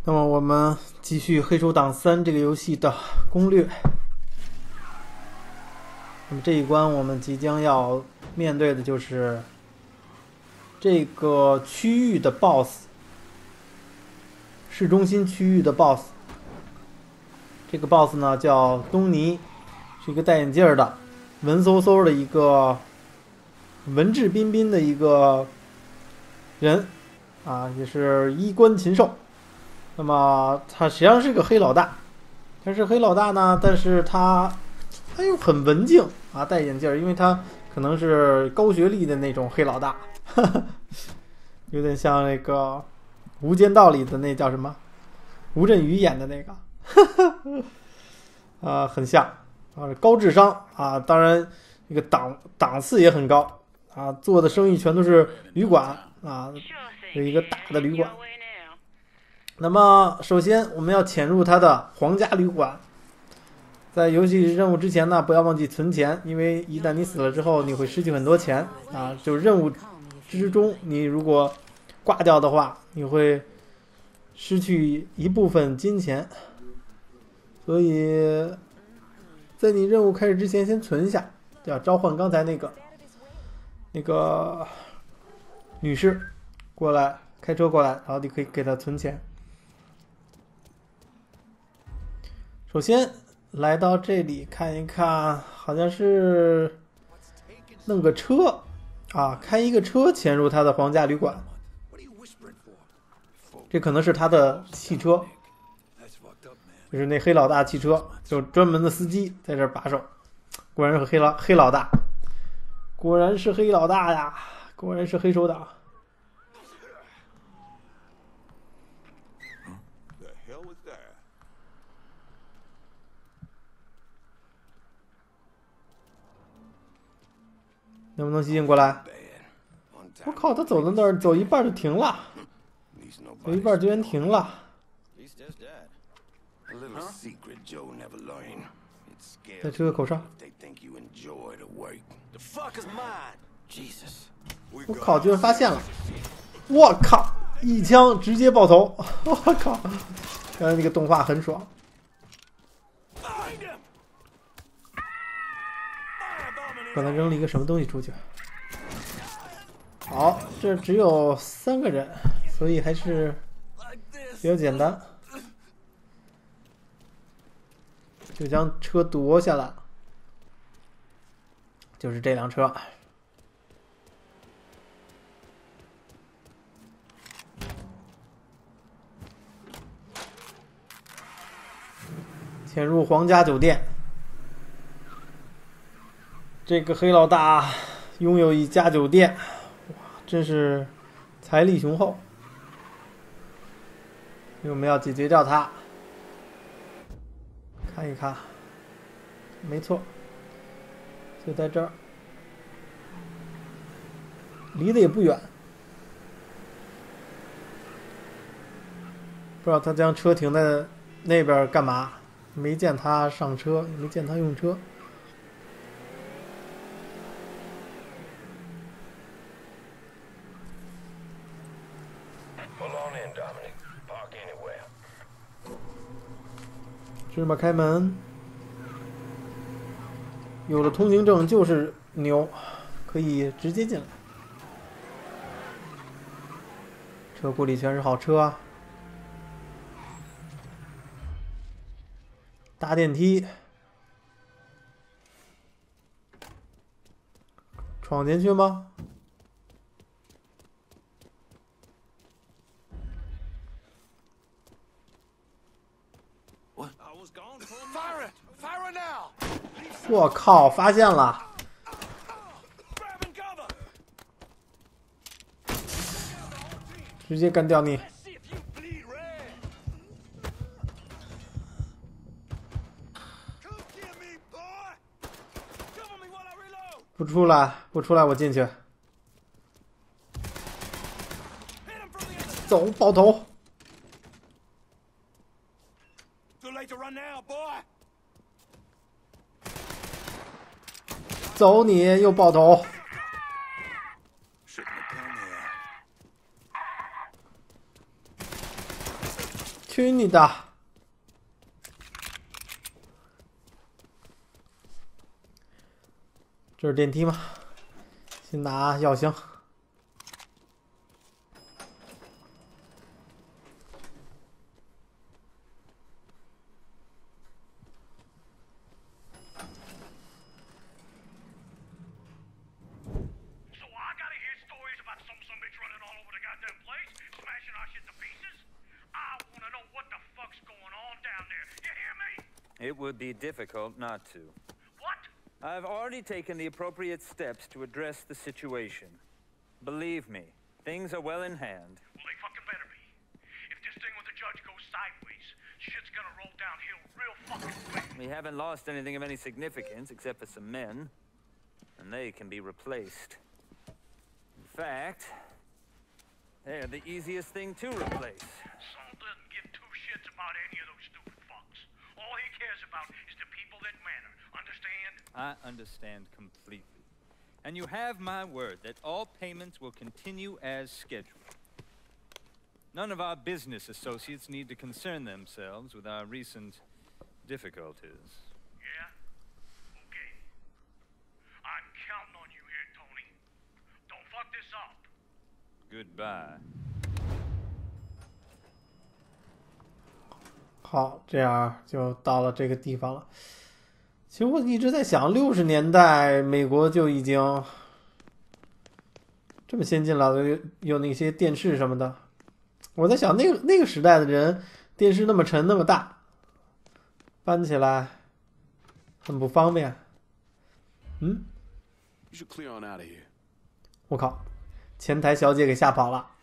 那么我们继续《黑手党3》这个游戏的攻略。那么这一关我们即将要面对的就是这个区域的 BOSS， 市中心区域的 BOSS。这个 BOSS 呢叫东尼，是一个戴眼镜的、文绉绉的一个文质彬彬的一个人啊，也是衣冠禽兽。那么他实际上是个黑老大，他是黑老大呢，但是他又很文静啊，戴眼镜，因为他可能是高学历的那种黑老大，有点像那个《无间道》里的那叫什么吴镇宇演的那个，很像啊，高智商啊，当然这个档次也很高啊，做的生意全都是旅馆啊，有一个大的旅馆。那么首先我们要潜入他的皇家旅馆，在游戏任务之前呢，不要忘记存钱，因为一旦你死了之后，你会失去很多钱啊。就任务之中，你如果挂掉的话，你会失去一部分金钱，所以在你任务开始之前先存一下，要召唤刚才那个女士过来，开车过来，然后你可以给她存钱。首先来到这里看一看，好像是弄个车啊，开一个车潜入他的皇家旅馆，这可能是他的汽车，就是那黑老大汽车，就专门的司机在这把守。果然是黑老大，果然是黑老大呀，果然是黑手党。能不能吸引过来？我靠，他走到那儿，走一半就停了，走一半居然停了。在这个口上，我靠，居然发现了！我靠，一枪直接爆头！我靠，刚才那个动画很爽。刚才扔了一个什么东西出去？好，这只有3个人，所以还是比较简单，就将车夺下来，就是这辆车。潜入皇家酒店。这个黑老大拥有一家酒店，哇，真是财力雄厚。我们要解决掉他，看一看，没错，就在这儿，离得也不远。不知道他将车停在那边干嘛？没见他上车，也没见他用车。芝麻开门，有了通行证就是牛，可以直接进来。车库里全是好车啊！搭电梯，闯进去吗？我靠，发现了！直接干掉你！不出来，不出来，我进去。走，爆头！走你，又爆头！ 去你的！这是电梯吗？先拿药箱。 It would be difficult not to. What? I've already taken the appropriate steps to address the situation. Believe me, things are well in hand. Well, they fucking better be. If this thing with the judge goes sideways, shit's gonna roll downhill real fucking quick. We haven't lost anything of any significance except for some men, and they can be replaced. In fact, they're the easiest thing to replace. Saul doesn't give two shits about any of those stupid fucks. All he cares about is the people that matter. Understand? I understand completely. And you have my word that all payments will continue as scheduled. None of our business associates need to concern themselves with our recent difficulties. Yeah? Okay. I'm counting on you here, Tony. Don't fuck this up. Goodbye. 好，这样就到了这个地方了。其实我一直在想，60年代美国就已经这么先进了，有那些电视什么的。我在想，那个时代的人，电视那么沉那么大，搬起来很不方便。嗯，我靠，前台小姐给吓跑了，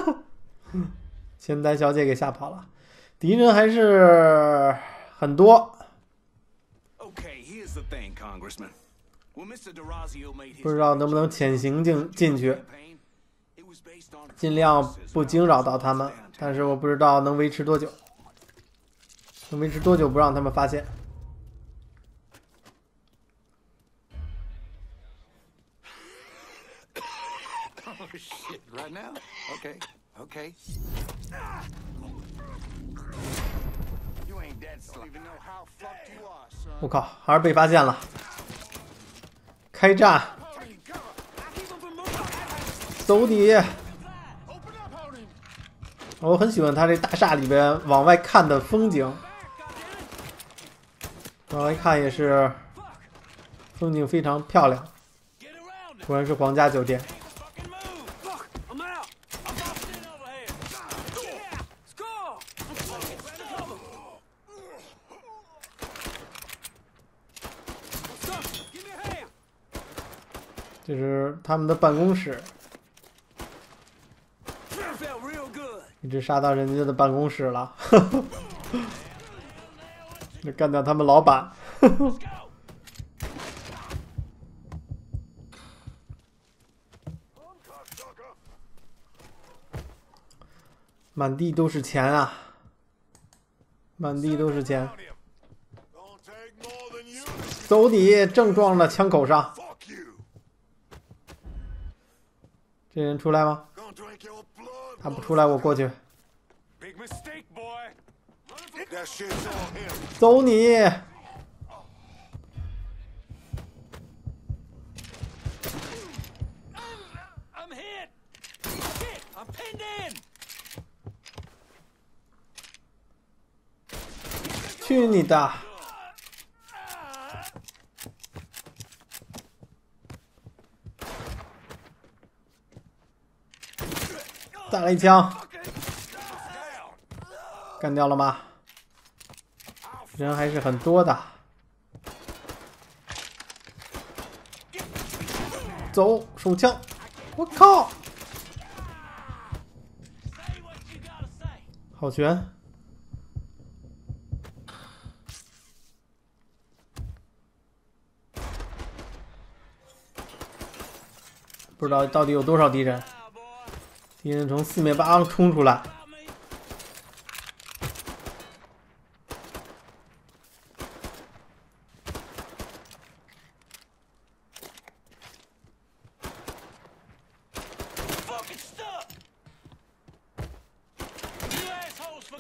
前台小姐给吓跑了，敌人还是很多。不知道能不能潜行进去，尽量不惊扰到他们，但是我不知道能维持多久，能维持多久不让他们发现。 Oh shit! Right now? Okay, okay. You ain't dead, so even know how fucked you are, son. 我靠，还是被发现了！开战！走你！我很喜欢他这大厦里边往外看的风景，往外看也是风景非常漂亮，果然是皇家酒店。这是他们的办公室，一直杀到人家的办公室了，就干掉他们老板。满地都是钱啊！满地都是钱，走你！正撞了枪口上。这人出来吗？他不出来，我过去。走你！去你的！再来一枪，干掉了吗？人还是很多的。走，手枪！我靠！好悬！不知道到底有多少敌人。敌人从四面八方冲出来，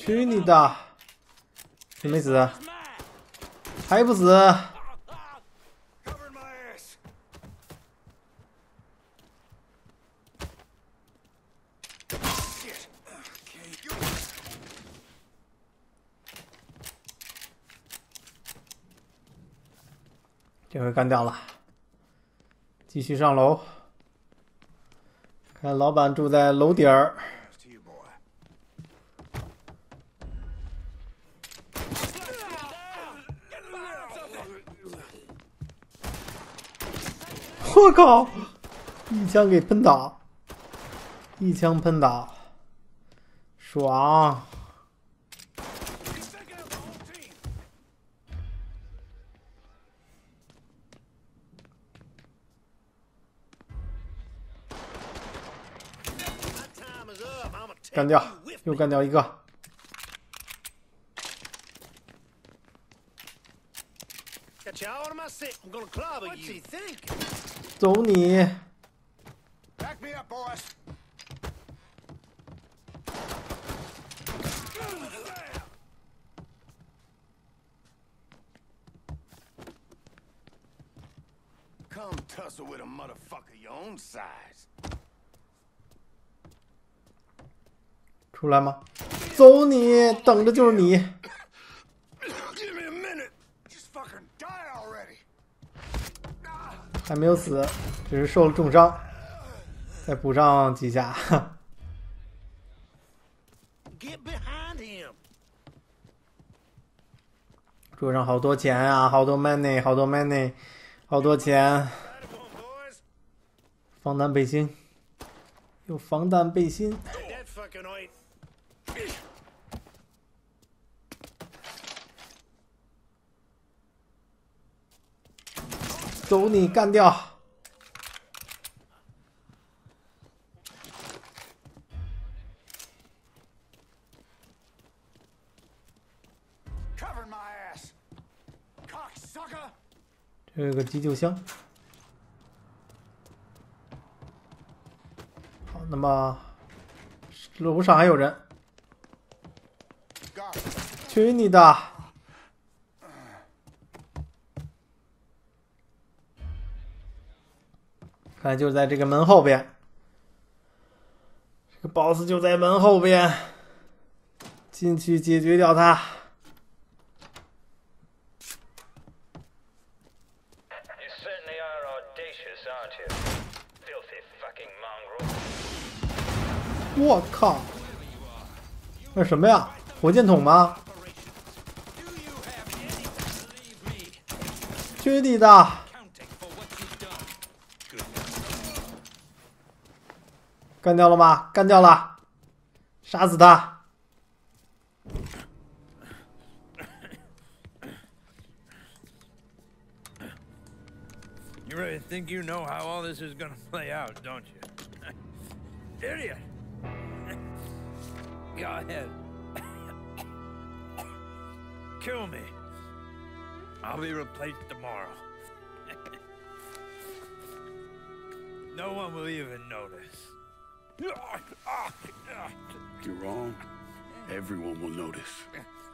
去你的！你没死，还不死？ Covering my ass. 这回干掉了，继续上楼。看老板住在楼顶儿。 To you, boy. 我靠！一枪给喷倒，一枪喷倒，爽！干掉，又干掉一个。 Got you all on my sick. I'm gonna clobber you. What's he thinking? 走你！ Back me up, boys. Come tussle with a motherfucker your own size. 出来吗？走你！等着就是你。 Give me a minute. Just fucking die already. 还没有死，只是受了重伤。再补上几下。 Get behind him. 桌上好多钱啊，好多 money， 好多 money， 好多钱。 Right on, boys. 防弹背心，有防弹背心。 That fucking ain't. 走你，干掉！ Covering my ass. Cocksucker. 这有个急救箱。好，那么楼上还有人。 Got it. 去你的！看来就在这个门后边，这个 boss 就在门后边，进去解决掉他。 You certainly are audacious, aren't you? Filthy fucking mongrel. 我靠！那是什么呀？火箭筒吗？去你的！干掉了吗？干掉了！杀死他！ You really think you know how all this is gonna play out, don't you? Idiot! Go ahead. Kill me. I'll be replaced tomorrow. No one will even notice. You're wrong. Everyone will notice.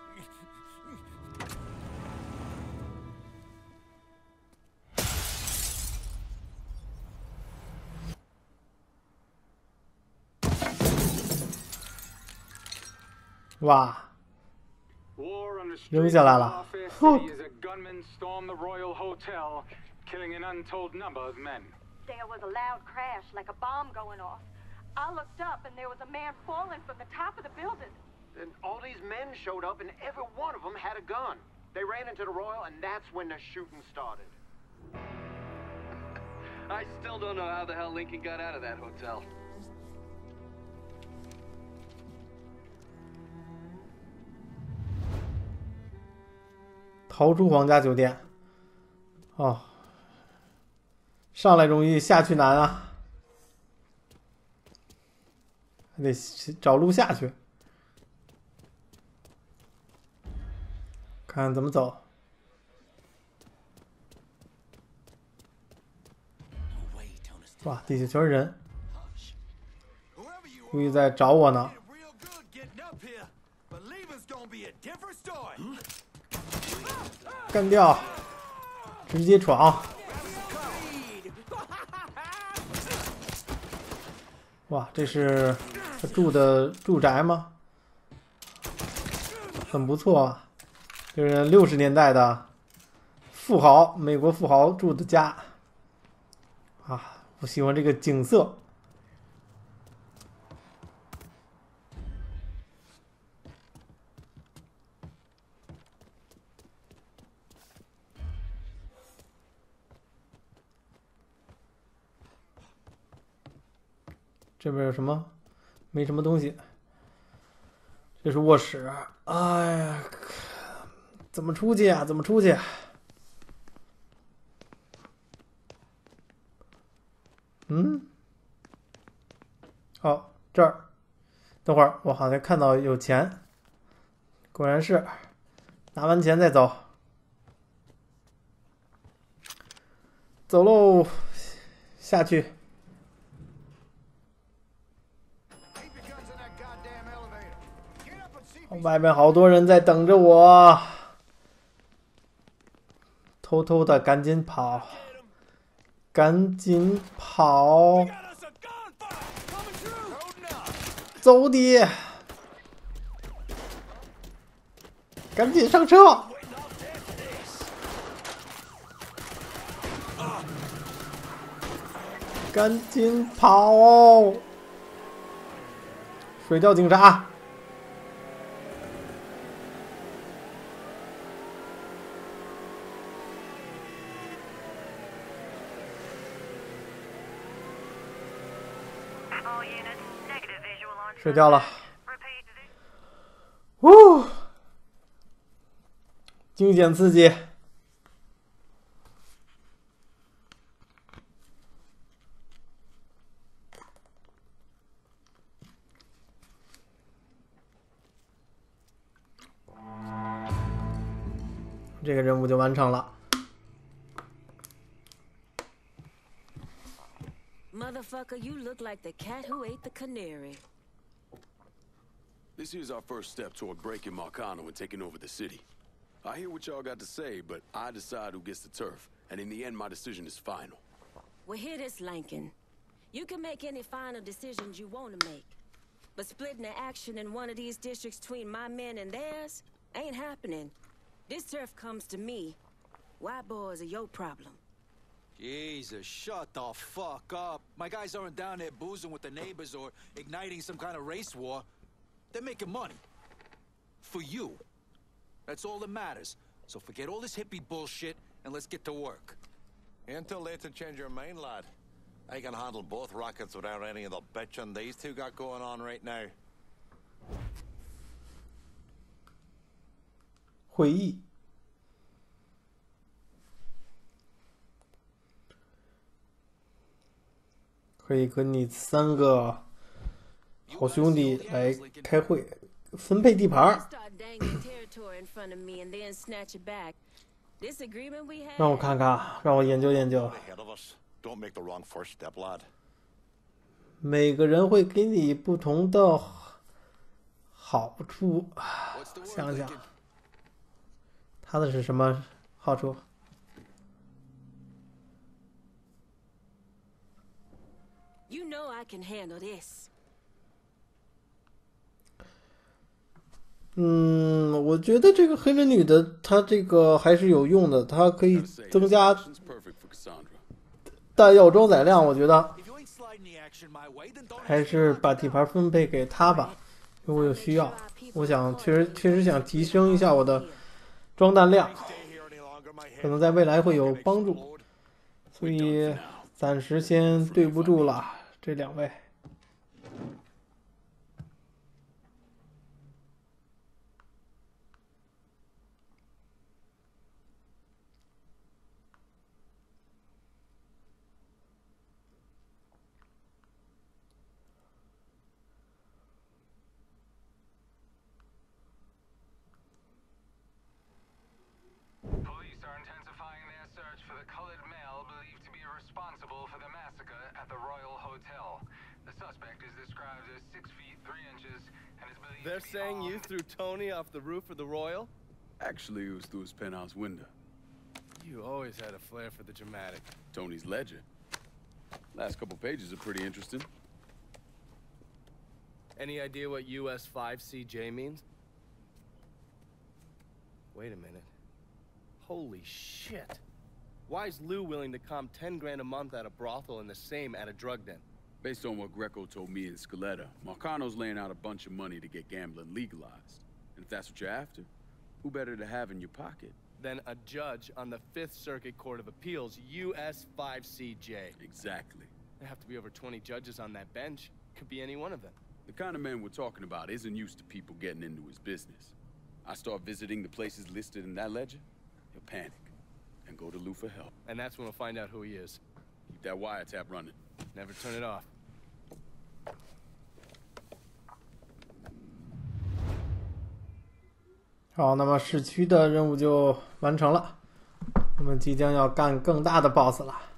Wow. War on the 扔 streets 下来 of 了。 Fair 哼 City as a gunman stormed the Royal Hotel, killing an untold number of men. There was a loud crash, like a bomb going off. I looked up and there was a man falling from the top of the building. Then all these men showed up and every one of them had a gun. They ran into the Royal and that's when the shooting started. I still don't know how the hell Lincoln got out of that hotel. 逃出皇家酒店。哦，上来容易下去难啊，还得找路下去。看怎么走。哇，地下全是人，估计在找我呢。 干掉，直接闯。哇，这是他住的住宅吗？很不错啊，就是60年代的富豪，美国富豪住的家。啊，我喜欢这个景色。这边有什么？没什么东西。这是卧室。哎呀，怎么出去啊？怎么出去？嗯？哦，这儿。等会儿，我好像看到有钱。果然是，拿完钱再走。走喽，下去。外面好多人在等着我，偷偷的赶紧跑，赶紧跑，走你，赶紧上车，赶紧跑，水钓警察。睡掉了，惊险刺激。这个任务就完成了。 Motherfucker, you look like the cat who ate the canary. This here's our first step toward breaking Marcano and taking over the city. I hear what y'all got to say, but I decide who gets the turf. And in the end, my decision is final. Well, hear this, Lankin. You can make any final decisions you want to make. But splitting the action in one of these districts between my men and theirs ain't happening. This turf comes to me. White boys are your problem. Jesus, shut the fuck up. My guys aren't down there boozing with the neighbors or igniting some kind of race war. They're making money. For you. That's all that matters. So forget all this hippie bullshit and let's get to work. Until late to change your mind, lad. I can handle both rackets without any of the bitching these two got going on right now. 会议。可以跟你3个好兄弟来开会，分配地盘。让我看看，让我研究研究。每个人会给你不同的好处，想想，他的是什么好处？ You know I can handle this. 我觉得这个黑人女的，她这个还是有用的，她可以增加弹药装载量。我觉得还是把地盘分配给她吧，因为我有需要。我想确实想提升一下我的装弹量，可能在未来会有帮助，所以暂时先对不住了这2位。 Police are intensifying their search for the colored male believed to be responsible for the massacre at the Royal Hotel. The suspect is described as 6 feet 3 inches and is believed They're to be saying you armed. threw Tony off the roof of the Royal? Actually, it was through his penthouse window. You always had a flair for the dramatic. Tony's ledger. Last couple pages are pretty interesting. Any idea what US 5CJ means? Wait a minute. Holy shit. Why is Lou willing to comp 10 grand a month at a brothel and the same at a drug den? Based on what Greco told me in Scaletta, Marcano's laying out a bunch of money to get gambling legalized. And if that's what you're after, who better to have in your pocket? Then a judge on the 5th Circuit Court of Appeals, US 5CJ. Exactly. There have to be over 20 judges on that bench. Could be any one of them. The kind of man we're talking about isn't used to people getting into his business. I start visiting the places listed in that ledger, he'll panic and go to Lou for help. And that's when we'll find out who he is. Keep that wiretap running. Never turn it off. 好，那么市区的任务就完成了，我们即将要干更大的 BOSS 了。